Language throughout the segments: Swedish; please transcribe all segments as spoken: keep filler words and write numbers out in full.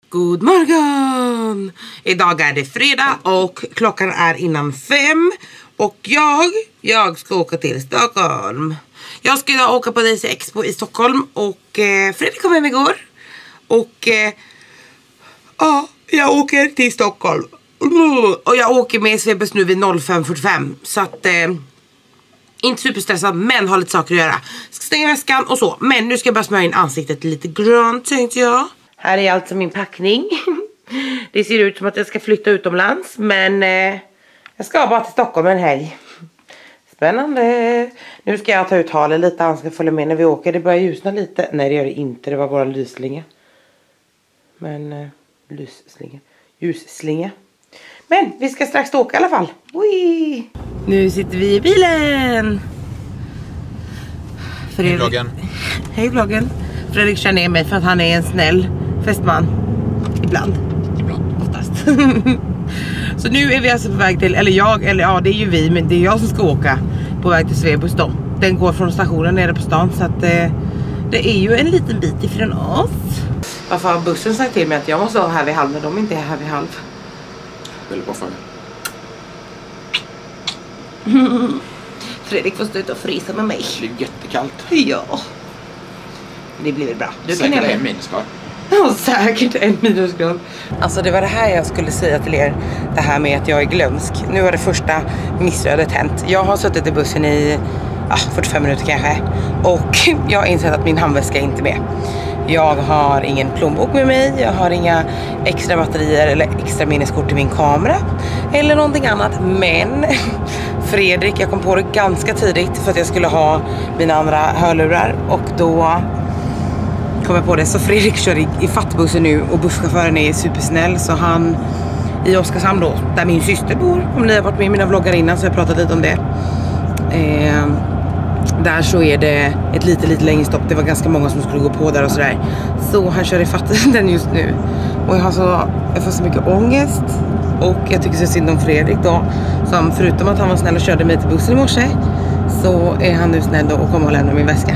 God morgon! Idag är det fredag och klockan är innan fem. Och jag, jag ska åka till Stockholm. Jag ska idag åka på D C Expo i Stockholm. Och eh, Fredrik kom hem igår. Och eh, ja, jag åker till Stockholm. Mm. Och jag åker med Svebbes nu vid fem fyrtiofem. Så att... Eh, inte superstressad, men har lite saker att göra. Ska stänga väskan och så. Men nu ska jag bara smörja in ansiktet lite grönt, tänkte jag. Här är alltså min packning. Det ser ut som att jag ska flytta utomlands. Men eh, jag ska bara till Stockholm en helg. Spännande. Nu ska jag ta ut halen lite. Han ska följa med när vi åker. Det börjar ljusna lite. Nej, det gör det inte. Det var bara lysslinga. Men eh, lysslinga. Ljusslinga. Men vi ska strax åka i alla fall. Ui. Nu sitter vi i bilen. Fredrik... Hej vloggen. Hej vloggen. Fredrik känner ner mig för att han är en snäll festman. Ibland. Ibland. Oftast. Så nu är vi alltså på väg till, eller jag, eller ja det är ju vi, men det är jag som ska åka på väg till Svebbes då. Den går från stationen nere på stan, så att eh, det är ju en liten bit ifrån oss. Varför har bussen sagt till mig att jag måste vara här vid halv när de inte är här vid halv? Väldigt bra fråga. Fredrik får stå ut och frysa med mig. Det blir jättekallt. Ja. Det blir väl bra. Du säkert kan en minusgrad. Ja, säkert en minusgrad. Alltså det var det här jag skulle säga till er. Det här med att jag är glömsk. Nu har det första missödet hänt. Jag har suttit i bussen i ah, fyrtiofem minuter kanske. Och jag har insett att min handväska är inte med. Jag har ingen plånbok med mig. Jag har inga extra batterier eller extra minneskort i min kamera. Eller någonting annat. Men Fredrik, jag kom på det ganska tidigt för att jag skulle ha mina andra hörlurar. Och då kom jag på det. Så Fredrik kör i, i fattbussen nu och busschauffören är supersnäll. Så han i Oskarshamn då, där min syster bor. Om ni har varit med i mina vloggar innan så har jag pratat lite om det. Eh, där så är det ett lite lite längre stopp. Det var ganska många som skulle gå på där och sådär. Så han kör i fatt den just nu. Och jag har så, jag får så mycket ångest. Och jag tycker så synd om Fredrik då. Som förutom att han var snäll och körde mig till bussen i morse, så är han nu snäll då och kommer och lämna min väska.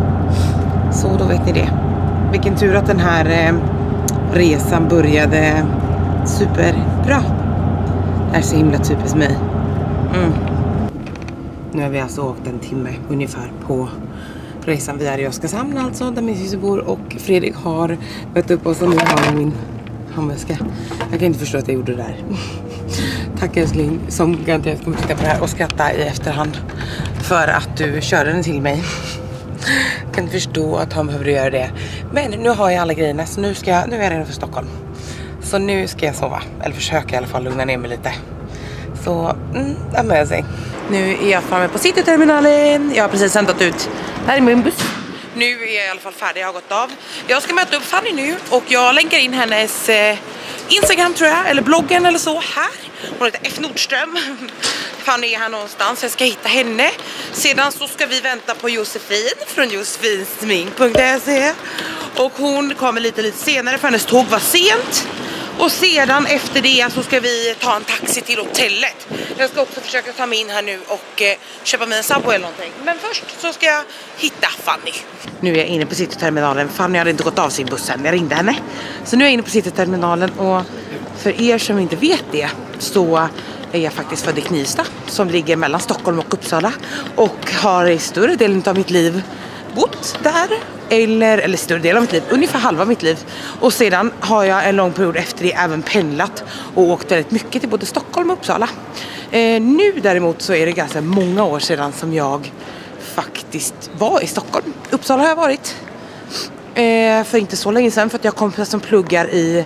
Så då vet ni det. Vilken tur att den här eh, resan började superbra. Det är så himla typiskt mig. Mm. Nu har vi alltså åkt en timme ungefär på resan. Vi är i Oskarshamn alltså, där min syster bor. Och Fredrik har mött upp oss och nu har jag min handväska. Jag kan inte förstå att jag gjorde det där. Tack älskling som garanterat kommer titta på det här och skratta i efterhand för att du körde den till mig. Jag kan inte förstå att han behöver göra det. Men nu har jag alla grejerna, så nu, ska jag, nu är jag redan för Stockholm. Så nu ska jag sova. Eller försöka i alla fall lugna ner mig lite. Så, mm, amazing. Nu är jag framme på Cityterminalen. Jag har precis hämtat ut. Här är min buss. Nu är jag i alla fall färdig, jag har gått av. Jag ska möta upp Fanny nu och jag länkar in hennes eh, Instagram tror jag, eller bloggen eller så här. Hon heter F Nordström. Fanny är här någonstans, jag ska hitta henne. Sedan så ska vi vänta på Josefin från josefinsmink punkt se. Och hon kommer lite lite senare för hennes tåg var sent. Och sedan efter det så ska vi ta en taxi till hotellet. Jag ska också försöka ta mig in här nu och eh, köpa mig en Subway eller någonting. Men först så ska jag hitta Fanny. Nu är jag inne på Cityterminalen. Fanny hade inte gått av sin bussen. Jag ringde henne. Så nu är jag inne på Cityterminalen. Och för er som inte vet det så är jag faktiskt född i Knivsta, som ligger mellan Stockholm och Uppsala. Och har i större delen av mitt liv bott där. Eller, eller större del av mitt liv, ungefär halva mitt liv. Och sedan har jag en lång period efter det även pendlat och åkt väldigt mycket till både Stockholm och Uppsala. Eh, nu däremot så är det ganska många år sedan som jag faktiskt var i Stockholm. Uppsala har jag varit eh, för inte så länge sedan, för att jag har kompisar som pluggar i,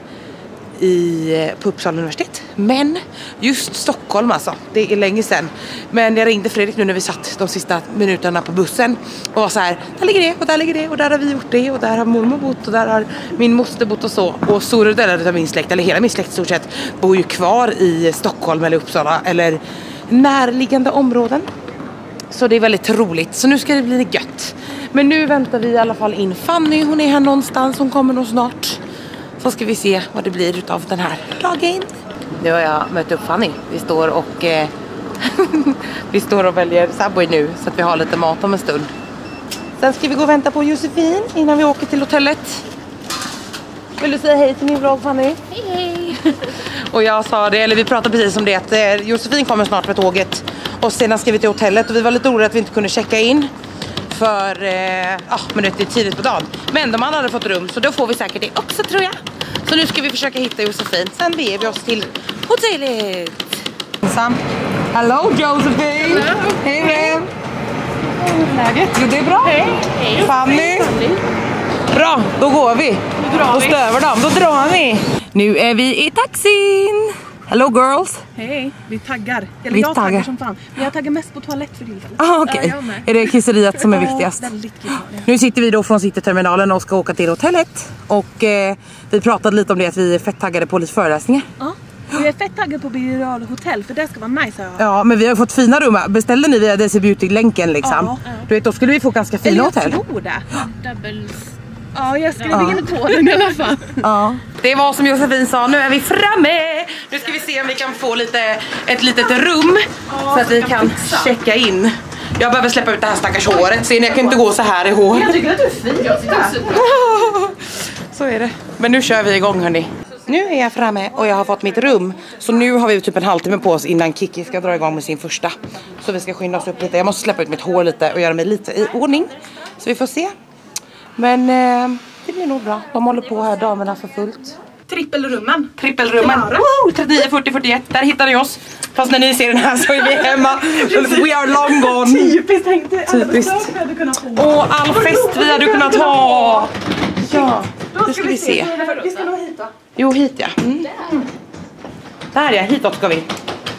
i, på Uppsala universitet. Men just Stockholm alltså, det är länge sedan. Men jag ringde Fredrik nu när vi satt de sista minuterna på bussen och var så här: där ligger det och där ligger det och där har vi gjort det och där har mormor bott och där har min moster bott och så. Och stora delar av min släkt, eller hela min släkt i stort sett, bor ju kvar i Stockholm eller Uppsala eller närliggande områden. Så det är väldigt roligt, så nu ska det bli gött. Men nu väntar vi i alla fall in Fanny, hon är här någonstans, hon kommer nog snart. Så ska vi se vad det blir utav den här dagen. Nu har jag mött upp Fanny. Vi står och eh, vi står och väljer Subway nu, så att vi har lite mat om en stund. Sen ska vi gå och vänta på Josefin innan vi åker till hotellet. Vill du säga hej till min vlogg, Fanny? Hej hej! Och jag sa det, eller vi pratade precis om det, att eh, Josefin kommer snart med tåget. Och sedan ska vi till hotellet och vi var lite oroliga att vi inte kunde checka in. För, eh, ah, men det är tidigt på dagen. Men de andra hade fått rum, så då får vi säkert det också, tror jag. Så nu ska vi försöka hitta Josefin. Sen beger vi oss till hotellet. Sam. Hello Josephine! Hej vän! Läget? Jo, det är bra. Hej! Fanny! Bra, då går vi. Då stöver de, då drar vi. Nu är vi i taxin. Hello girls. Hej, vi taggar. Eller vi jag taggar. taggar som fan. Men jag taggar mest på toalett för tillfället. Ah, okej. Okay. Ja, är det kisseriet som är viktigast? Ja, väldigt kisseriet. Nu sitter vi då från Cityterminalen och ska åka till hotellet. Och eh, vi pratade lite om det, att vi är fett taggade på lite föreläsningar. Ja, vi är fett taggade på Birger Jarl hotell, för det ska vara nice. Här. Ja, men vi har fått fina rum. Beställde ni via D C Beauty-länken liksom? Ja. Du vet, då skulle vi få ganska fina Eller jag hotell. tror det. Doubles. Ja, jag skrev ja. in på den i alla fall. Ja. Det var som Josefin sa, nu är vi framme. Nu ska vi se om vi kan få lite, ett litet rum ja, så att vi kan fixa. checka in. Jag behöver släppa ut det här stackars håret. Ser ni, jag kan inte gå så här i hår. Jag tycker att du är fin. Jag tycker att du är så är det. Men nu kör vi igång, hörni. Nu är jag framme och jag har fått mitt rum. Så nu har vi typ en halvtimme på oss innan Kiki ska dra igång med sin första. Så vi ska skynda oss upp lite. Jag måste släppa ut mitt hår lite och göra mig lite i ordning. Så vi får se. Men eh, det blir nog bra. De håller på här, damerna, för fullt. Trippelrummen. Trippelrummen. Oh, trettionio fyrtio fyrtioett. Där hittar ni oss. Fast när ni ser den här så är vi hemma. We are long gone. Typiskt tänkte. Typiskt. Och all fest vi hade kunnat ha. Ja, då ska vi se. Vi ska nog hit då. Jo, hit ja. Mm. Där ja, hitåt ska vi.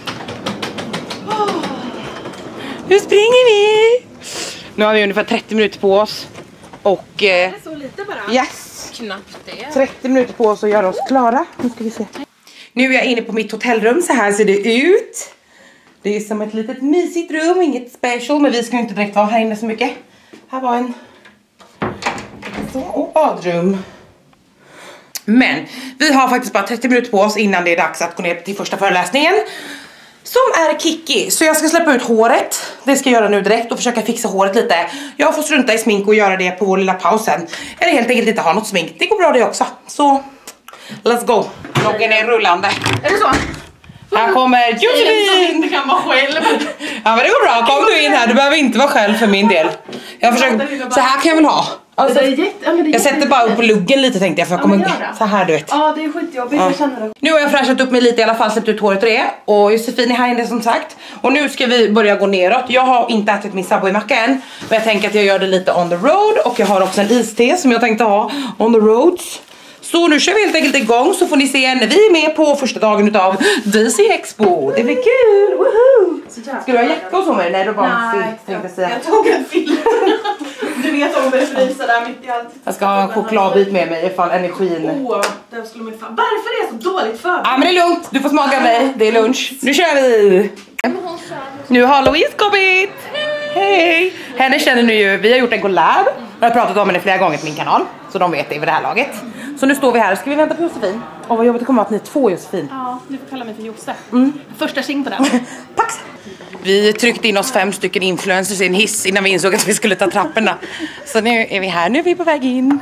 Nu springer vi. Nu har vi ungefär trettio minuter på oss. Och eh, så lite bara. Yes. Knappt det. trettio minuter på oss att göra oss klara. Nu ska vi se. Nu är jag inne på mitt hotellrum. Så här ser det ut. Det är som ett litet mysigt rum. Inget special. Men vi ska inte direkt vara här inne så mycket. Här var en så, och badrum. Men vi har faktiskt bara trettio minuter på oss innan det är dags att gå ner till första föreläsningen. Som är Kiki. Så jag ska släppa ut håret. Det ska jag göra nu direkt och försöka fixa håret lite. Jag får strunta i smink och göra det på vår lilla pausen. Eller helt enkelt inte ha något smink. Det går bra det också. Så, let's go. Loggen är rullande. Är det så? Här kommer Josefin! inte kan vara själv. Ja, men det går bra. Kom du in här. Du behöver inte vara själv för min del. Jag försöker... Så här kan jag väl ha. Alltså, det är jätte, ja, men det är jag sätter bara upp på luggen lite, tänkte jag, för jag kommer ja, så här, du vet. Ja, det är skitjobbigt, ja. Jag känner det. Nu har jag fräschat upp mig lite, i alla fall släppt ut håret och det. Och Josefin är här inne som sagt. Och nu ska vi börja gå neråt. Jag har inte ätit min Subway-macka än, men jag tänker att jag gör det lite on the road. Och jag har också en iste som jag tänkte ha on the roads. Så nu kör vi helt enkelt igång, så får ni se när vi är med på första dagen utav D C Expo. Det blir kul, woho! Ska du ha jacka och så med? Nej, då bara en filt, tänkte säga. Jag tog en filt. Du vet om det fryser där mitt i allt. Jag ska ha en chokladbit med mig ifall energin... Åh, det skulle man fan... Varför är det så dåligt för? Ja, men det är lugnt. Du får smaka mig. Det är lunch. Nu kör vi! Nu har Louise kommit! Hej! Henne känner ni ju. Vi har gjort en collab. Jag har pratat om henne flera gånger på min kanal. Så de vet det vid det här laget. Så nu står vi här. Ska vi vänta på Josefin? Åh, vad jobbigt det kommer att ni är två, Josefin. Ja, du får kalla mig för Josse. Mm. Första tjing på den. Tack! Vi tryckte in oss fem stycken influencers i en hiss innan vi insåg att vi skulle ta trapporna. Så nu är vi här. Nu är vi på väg in.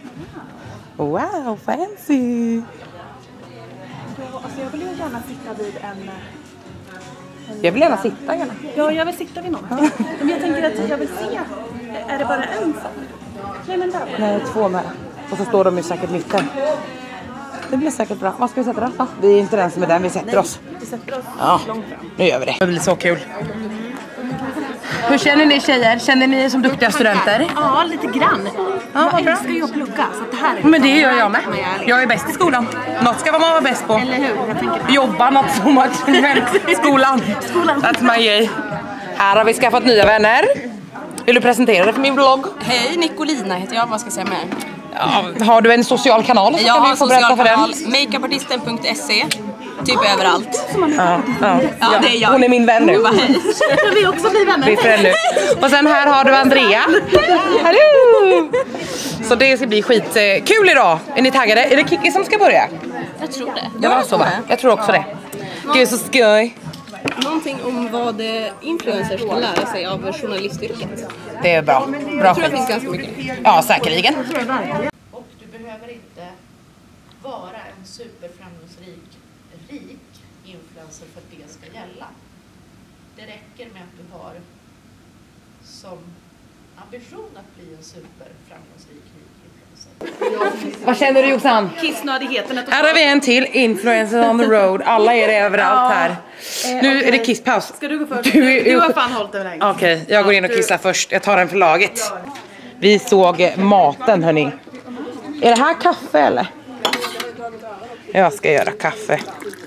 Wow, fancy! Ja, alltså jag vill ju gärna sitta vid en... Jag vill gärna sitta gärna. Ja, jag vill sitta vid någon. Men jag tänker att jag vill se. Är det bara en sån? Nej, men där. Nej, två med. Och så står de ju säkert mitten. Det blir säkert bra. Vad ska vi sätta oss? Ja, vi är inte den som är den, vi sätter oss. Vi sätter oss ja, långt fram. Nu gör vi det. Det blir så kul. Hur känner ni tjejer? Känner ni er som duktiga studenter? Ja, lite grann. Ja, jag älskar ju att plugga, så att det här är... Men det gör jag med. Jag är bäst i skolan. Något ska man vara bäst på. Eller hur? Jag tänker... Jobba något så much. Men skolan. Skolan. That's my grej. Här har vi skaffat nya vänner. Vill du presentera dig för min vlogg? Hej, Nicolina heter jag. Vad ska jag säga mer? Ja, har du en social kanal? Så jag kan har en social kanal. makeupartisten punkt se. Typ överallt. Ja, ja. Ja, det är jag. Hon är min vän nu. Hej. Vi också blir vänner. Vi är föräldrar. Och sen här har du Andrea. Hallå! Så det ska bli skitkul idag. Är ni taggade? Är det Kiki som ska börja? Jag tror det. Det var så, va? Jag tror också det. Gud, så skoj. Någonting om vad influencers ska lära sig av journalistyrket. Det är bra. Bra Jag tror skit. det finns ganska mycket. Ja, säkerligen. Och du behöver inte vara en superframgångsrik rik influencer för att det ska gälla. Det räcker med att du har som ambition att bli en superframgångsrik rik influencer. Vad känner du, Jossan? Kissnödigheten. Här har vi en till, influencer on the road. Alla är det överallt här. Eh, Nu okay. är det kisspaus. Ska du gå först? Du, Du, du har fan hållit den länge. Okej, okay, jag går in och kissar först. Jag tar den för laget. Vi såg maten, hörni. Är det här kaffe eller? Jag ska göra kaffe.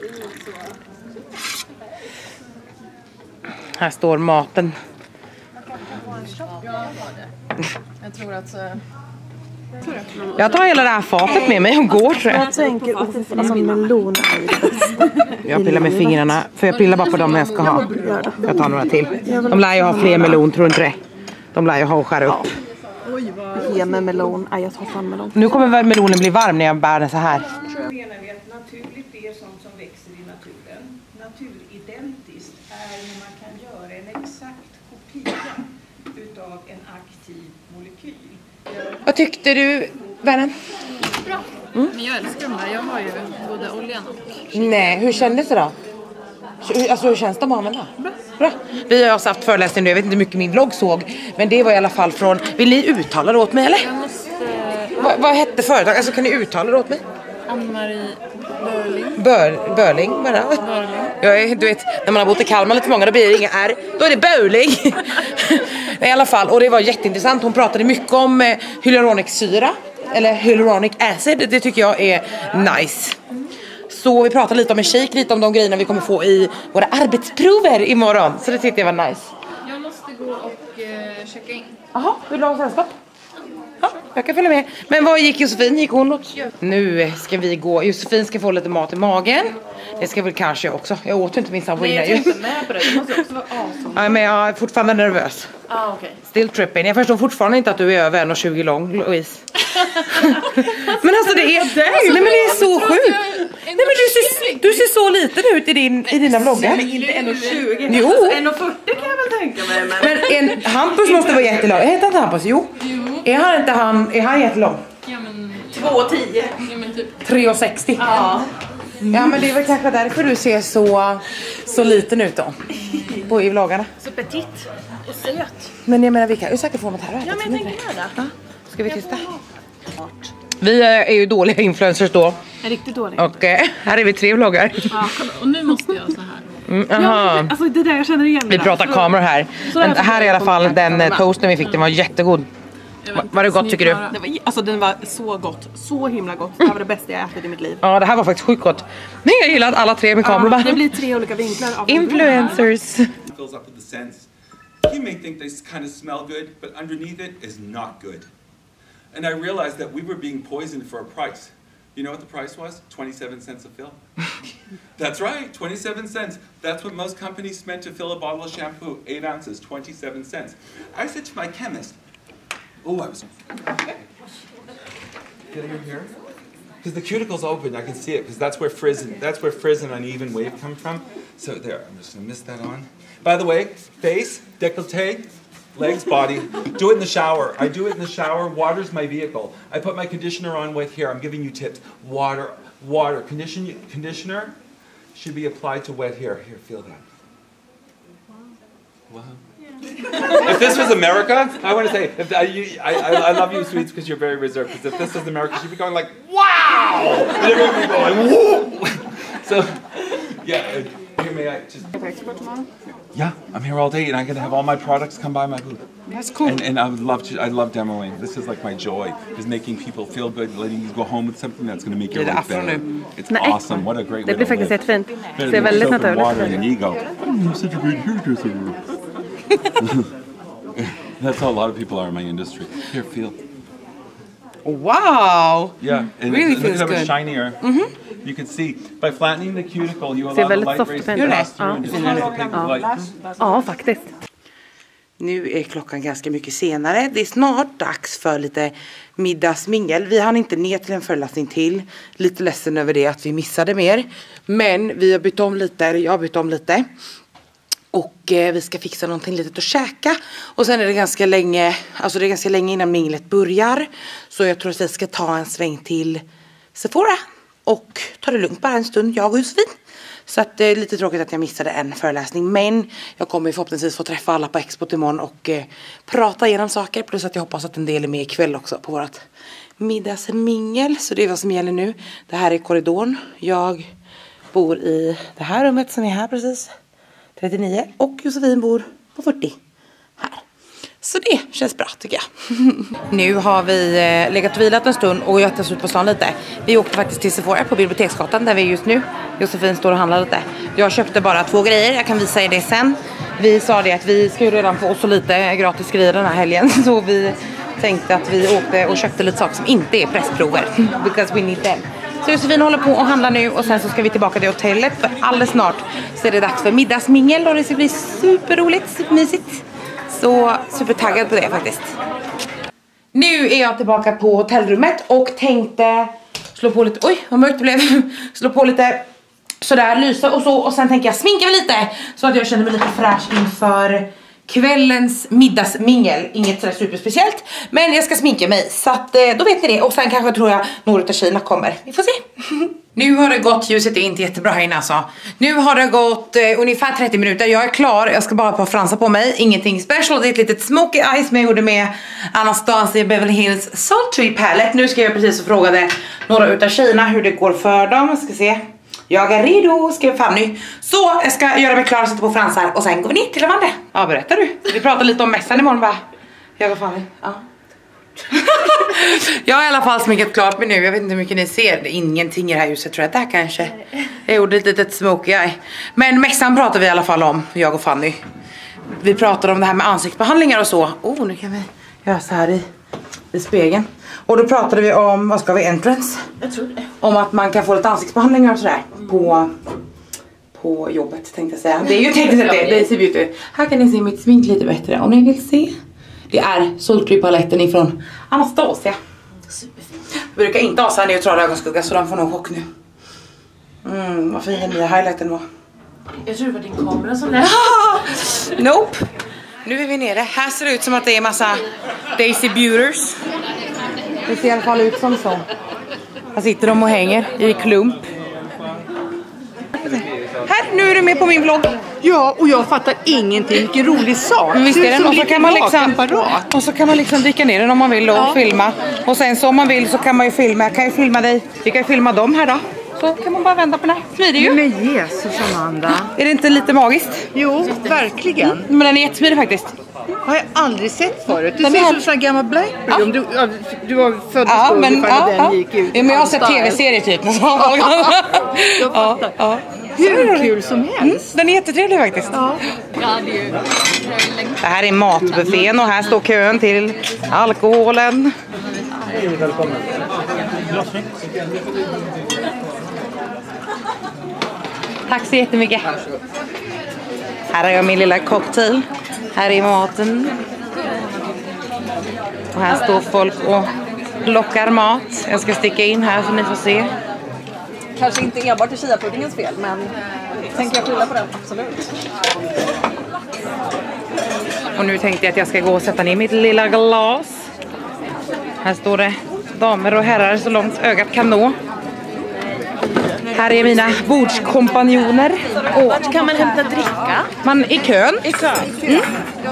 Här står maten. Jag tror att... Jag tar hela det här fatet med mig och går, tror jag. Jag tänker alltså melon. Jag pillar med fingrarna, för jag pillar bara på dem jag ska ha. Jag tar några till. De lär ju ha fler melon, tror inte det? De lär ju ha och skära upp. Ge mig melon. Nej, jag tar fan melon. Nu kommer väl melonen bli varm när jag bär den så här. Menar vi att naturligt är sånt som växer i naturen. Naturidentiskt är när man kan göra en exakt kopia utav en aktiv molekyl. Vad tyckte du, vännen? Bra. Mm. Men jag älskar de här. Jag har ju både oljan och... Nej, hur kändes det då? Hur- Alltså hur känns de att använda? Bra. Bra. Vi har haft föreläsning nu, jag vet inte hur mycket min vlogg såg. Men det var i alla fall från, vill ni uttala det åt mig eller? Jag måste... Va, vad hette företag? Alltså kan ni uttala det åt mig? Ann-Marie Börling. Bör, Börling, vad är det? Börling. Jag är, du vet, när man har bott i Kalmar lite många, då blir det inga R. Då är det Börling. I alla fall, och det var jätteintressant. Hon pratade mycket om eh, hyaluronic-syra. Eller hyaluronic acid, det tycker jag är nice. Så vi pratade lite om en shake, lite om de grejerna vi kommer få i våra arbetsprover imorgon. Så det tyckte jag var nice. Jag måste gå och eh, checka in. Jaha, vill du ha sällskap? Ja, jag kan följa med. Men vad gick Josefin? Gick hon åt? Nu ska vi gå. Josefin ska få lite mat i magen. Det ska väl kanske jag också. Jag åt inte min sambo innan ju. Jag är inte med på det. Det måste också vara awesome. Ja, men jag är fortfarande nervös. Ah, okej. Okay. Still tripping. Jag förstår fortfarande inte att du är över en komma tjugo lång, Louise. Men alltså det är... Nej men det är så sjukt. Nej men du ser, du ser så liten ut i, din, i dina vloggar. Men inte en komma tjugo. Jo. Alltså en komma fyrtio kan jag väl tänka mig. Men, Men en, Hampus måste vara jättelång. Heter inte Hampus? Jo. Är han inte han, är han jättelång? Ja men... två tio. Ja men typ... tre komma sextio. Ja. Ja men det är väl kanske därför du ser så, så liten ut då. På i vloggarna. Så petit och söt. Men jag menar vi kan ju säkert få något här. Ja men jag tänker göra det. Ja. Ska vi testa? Vi är ju dåliga influencers då. En riktigt dålig. Och eh, här är vi tre vloggar. Ja, kolla. Och nu måste jag så här. Mm, aha. Ja, alltså det där jag känner igen. Vi pratar kameror här. Men här är i alla fall den eh, toasten vi fick. Den var jättegod. Va, var det gott tycker du? Det var, alltså den var så gott. Så himla gott. Det här var det bästa jag ätit i mitt liv. Ja det här var faktiskt sjukt gott. Nej jag gillar att alla tre med kameror bara. Det blir tre olika vinklar av Influencers. Fills up with the scents. You may think they kind of smell good, but underneath it is not good. And I realized that we were being poisoned for a price. You know what the price was? twenty-seven cents a fill. That's right, twenty-seven cents. That's what most companies spent to fill a bottle of shampoo. Eight ounces, twenty-seven cents. I said to my chemist, oh, I was... Feel your hair? Because the cuticle's open, I can see it, because that's where frizz and, that's where frizz and uneven wave come from. So there, I'm just gonna miss that on. By the way, face, décolleté, legs, body. Do it in the shower. I do it in the shower. Water's my vehicle. I put my conditioner on wet hair. I'm giving you tips. Water, water. Condition, conditioner should be applied to wet hair. Here, feel that. Wow. If this was America, I want to say, if I, you, I, I, I love you, sweets, because you're very reserved. Because if this was America, she'd be going like, wow! And everyone would be going, whoa! So, yeah, here may I just... Yeah, I'm here all day, and I'm going to have all my products come by my booth. That's cool. And, and I would love to, I love demoing. This is like my joy, is making people feel good, letting you go home with something that's going to make your Det är life afro better. nu. It's Nej. awesome. What a great Det way blir to faktiskt live. jättefint. Better Det than är väldigt soap and naturligt. water and ego. Mm, you're such a great hairdresser. That's how a lot of people are in my industry. Here, feel. Wow! Yeah, and Really look feels at how good. it's shinier. Mm-hmm. You can see by flattening the cuticle, you Ser allow the väldigt light soft rays och to fint pass ut. through and Ja. just dissipate the light. Ja, faktiskt. Nu är klockan ganska mycket senare. Det är snart dags för lite middagsmingel. Vi hann inte ner till en föreläsning till. Lite ledsen över det att vi missade mer. Men vi har bytt om lite, jag har bytt om lite. Och eh, vi ska fixa någonting litet att käka. Och sen är det ganska länge, alltså det är ganska länge innan minglet börjar. Så jag tror att vi ska ta en sväng till Sephora. och ta det lugnt bara en stund, jag och Josefin. Så att det är lite tråkigt att jag missade en föreläsning. Men jag kommer förhoppningsvis få träffa alla på Expot imorgon och eh, prata igenom saker. Plus att jag hoppas att en del är med ikväll också på vårt middagsmingel. Så det är vad som gäller nu. Det här är korridoren. Jag bor i det här rummet som är här precis. trettionio. Och Josefin bor på fyrtio. Här. Så det känns bra tycker jag. Nu har vi eh, legat och vilat en stund och jag tar ut på stan lite. Vi åkte faktiskt till Sephora på Biblioteksgatan där vi är just nu. Josefin står och handlar lite. Jag köpte bara två grejer, jag kan visa er det sen. Vi sa det att vi ska ju redan få oss så lite gratis grejer den här helgen. Så vi tänkte att vi åkte och köpte lite saker som inte är pressprover. Because we need them. Så Josefin håller på att handla nu och sen så ska vi tillbaka till hotellet. För alldeles snart så är det dags för middagsmingel och det ska bli superroligt, supermysigt. Så supertaggad på det faktiskt. Nu är jag tillbaka på hotellrummet och tänkte slå på lite, oj vad mörkt det blev. Slå på lite sådär, lysa och så. Och sen tänker jag sminka mig lite så att jag känner mig lite fräsch inför kvällens middagsmingel. Inget sådär superspeciellt, men jag ska sminka mig. Så att då vet ni det. Och sen kanske tror jag några av Kina kommer. Vi får se. Nu har det gått, ljuset är inte jättebra här inne alltså. Nu har det gått eh, ungefär trettio minuter. Jag är klar, jag ska bara på fransa på mig. Ingenting special, det är ett litet smoky eyes som jag gjorde med Anastasia Beverly Hills Sultry Palette. Nu ska jag precis och frågade några utav Kina hur det går för dem. Jag ska se. Jag är redo, skrev Fanny. Så jag ska göra mig klar och sätta på fransar. Och sen går vi ner till Lavande. Ja, berättar du. Vi pratar lite om mässan imorgon va? Jag och Fanny, ja. Jag har i alla fall sminkat klart mig nu. Jag vet inte hur mycket ni ser. Det är ingenting i det här ljuset tror jag. Där kanske. Jag gjorde ett litet smoky eye. Men mässan pratar vi i alla fall om. Jag och Fanny. Vi pratar om det här med ansiktsbehandlingar och så. Oh, nu kan vi göra så här i, i spegeln. Och då pratade vi om, vad ska vi, entrance? Jag tror det. Om att man kan få lite ansiktsbehandlingar och sådär. På, på jobbet tänkte jag säga. Det är ju tänkte jag säga det. Det är Beauty. Här kan ni se mitt smink lite bättre om ni vill se. Det är Sultry-paletten ifrån Anastasia. Superfint. Jag brukar inte ha så här neutral ögonskugga så de får nog chock nu. Mm, vad fin den nya highlighten var. Jag tror det var din kamera som lät. Nope. Nu är vi nere. Här ser det ut som att det är massa Daisy Beauters. Det ser i alla fall ut som så. Här sitter de och hänger i klump. Här, nu är du med på min vlogg. Ja, och jag fattar ingenting. Vilken rolig sak. Men visst är den. Och så kan man liksom, apparat. och så kan man liksom dyka ner den om man vill och ja. filma. Och sen så om man vill så kan man ju filma. Jag kan ju filma dig. Vi kan ju filma dem här då. Så kan man bara vända på den här. Smidig ju. Men Jesus Amanda. Är det inte lite magiskt? Jo, verkligen. Mm, men den är jättesmidig faktiskt. Har jag aldrig sett förut. Du den ser är... ut som en sån gammal Blackberry. Ja. Om du, ja, du var född ja, på men, ja, när ja. den gick ut. Ja, men jag har sett tv-serier typ. Ja, jag fattar. Ja. Hur kul som helst. Mm, den är jättetrevlig faktiskt. Ja. Det här är matbuffén och här står kön till alkoholen. Hej, välkommen. Tack så jättemycket. Här har jag min lilla cocktail. Här är maten. Och här står folk och lockar mat. Jag ska sticka in här så ni får se. Kanske inte enbart i chia-puddingens fel, men tänker jag skylla på den, absolut. Och nu tänkte jag att jag ska gå och sätta ner mitt lilla glas. Här står det damer och herrar så långt ögat kan nå. Här är mina bordskompanjoner. Vart kan man hämta dricka? Man i kön. I kön. Mm.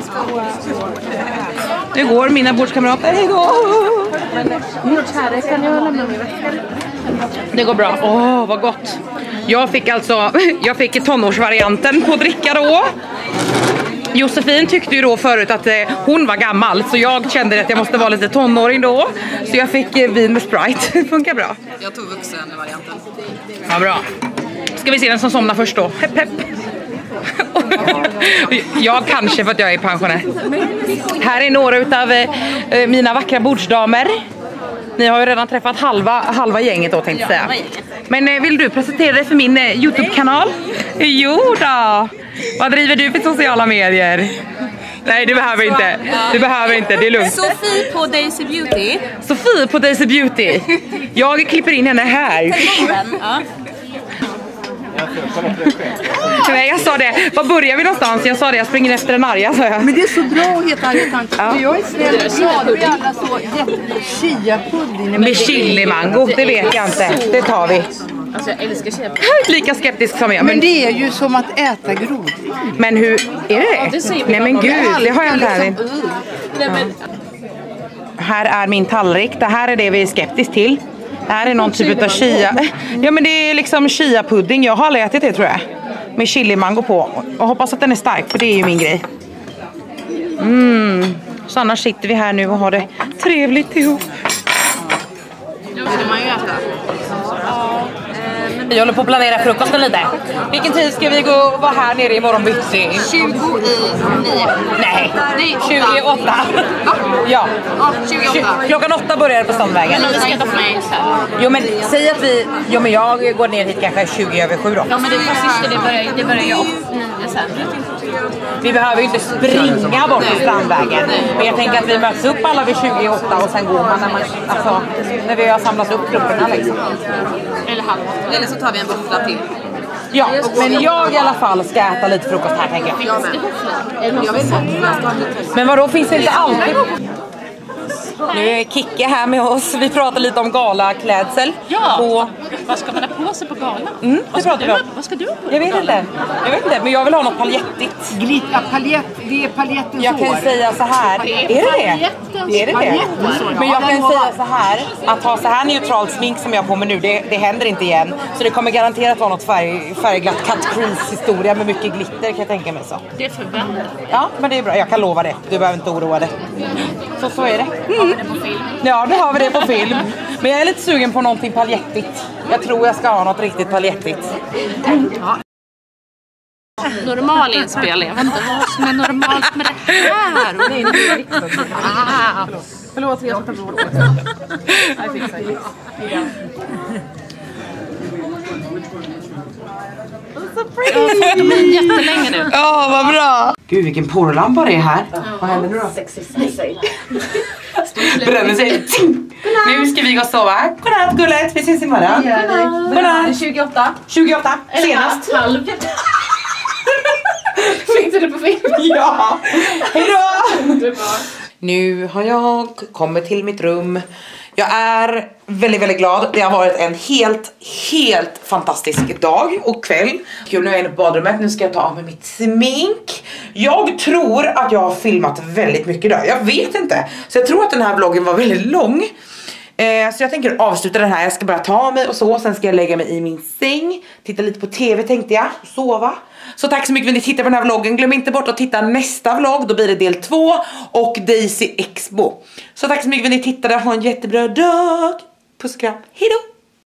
Nu går mina bordskamrater. Hej då! Bordsherre, kan jag lämna min väska? Det går bra. Åh, oh, vad gott. Jag fick alltså, jag fick tonårsvarianten på dricka då. Josefin tyckte ju då förut att eh, hon var gammal. Så jag kände att jag måste vara lite tonåring då. Så jag fick eh, vin med Sprite. Det funkar bra. Jag tog vuxen-varianten. Ja, bra. Ska vi se vem som somnar först då. Hepp, hepp. Jag kanske för att jag är pensionär. Här är några utav eh, mina vackra bordsdamer. Ni har ju redan träffat halva, halva gänget då tänkte jag säga. Men eh, vill du presentera dig för min eh, YouTube-kanal? Jo då! Vad driver du för sociala medier? Nej, du behöver inte. Du behöver inte, det är lugnt. Sofie på Daisy Beauty. Sofie på Daisy Beauty. Jag klipper in henne här. Ja. Nej, jag sa det. Var börjar vi någonstans? Jag sa det, jag springer efter en arga, sa jag. Men det är så bra att heta arga tant. Ja. Jag är snäll och glad. Vi alla så chia-pudding. Med chili mango, det vet jag inte. Det tar vi. Alltså jag älskar chia. Lika skeptisk som jag. Men det är ju som att äta grodding. Men hur, är det det säger vi Nej men bara. gud, det har jag inte här. Liksom, uh. Nej, men, Här är min tallrik, det här är det vi är skeptisk till. Det här är någon typ av chia. Ja men det är liksom chia-pudding, jag har aldrig ätit det tror jag. Med chili mango på. Och hoppas att den är stark, för det är ju min grej. Mm. Så annars sitter vi här nu och har det trevligt ihop. nu ska man ju äta. Vi håller på att planera frukosten lite. Vilken tid ska vi gå och vara här nere imorgon bitti? tjugo i nio. Nej, tjugoåtta. Ja, tjugoåtta. klockan åtta börjar det på Strandvägen. Men vi ska äta för mig sen. Jo men säg att vi, jo men jag går ner hit kanske tjugo över sju då. Ja men det är det börjar, det börjar jag nio sen. Vi behöver ju inte springa bort till Strandvägen. Men jag tänker att vi möts upp alla vid tjugoåtta och sen går man när man, alltså, när vi har samlat upp grupperna liksom. Eller halv. Eller så tar vi en buffla till. Ja, men jag i alla fall ska äta lite frukost här tänker jag. Jag vet inte. Men vadå, finns det inte alltid? Nu är Kicke här med oss. Vi pratar lite om galaklädsel. Ja, på... vad ska man ha på sig på galan? Mm, vad, ska du, vad ska du ha på? Jag vet inte. Jag vet inte, men jag vill ha något paljettigt. Glitta paljett, det är paljettens Jag kan år. säga så här. Är det det? Är det det? Men jag kan säga så här. Att ha så här neutralt smink som jag har på mig nu, det, det händer inte igen. Så det kommer garanterat vara något färg, färgglatt cut crease historia med mycket glitter, kan jag tänka mig så. Det är förväntat. Ja, men det är bra. Jag kan lova det. Du behöver inte oroa dig. Så så är det. Mm. Ja, nu har vi det på film. Men jag är lite sugen på någonting paljettigt. Jag tror jag ska ha något riktigt paljettigt. Ja. Normal inspelning. Jag vet inte vad som är normalt med det här. Och nej, det är riktigt. Ah. Förlåt, jag tar bort det. Jag fixar det. De är jättelänge nu. Ja, vad bra. Gud, vilken porrlampa det är här. Vad händer nu då? Bränner sig. Nu ska vi gå och sova. Godnatt, gullet. Vi ses imorgon. Godnatt. tjugoåtta. tjugoåtta. Senast. Halv. Fick du det på film? Ja. Hejdå. Nu har jag kommit till mitt rum. Jag är väldigt, väldigt glad. Det har varit en helt, helt fantastisk dag och kväll. Kul, nu är jag inne på badrummet. Nu ska jag ta av mig mitt smink. Jag tror att jag har filmat väldigt mycket idag. Jag vet inte. Så jag tror att den här vloggen var väldigt lång. Eh, så jag tänker avsluta den här. Jag ska bara ta av mig och så. Sen ska jag lägga mig i min säng. Titta lite på tv tänkte jag. Sova. Så tack så mycket för att ni tittar på den här vloggen. Glöm inte bort att titta nästa vlogg. Då blir det del två. Och Daisy Expo. Så tack så mycket för att ni tittade. Ha en jättebra dag. Puss och kram. Hejdå.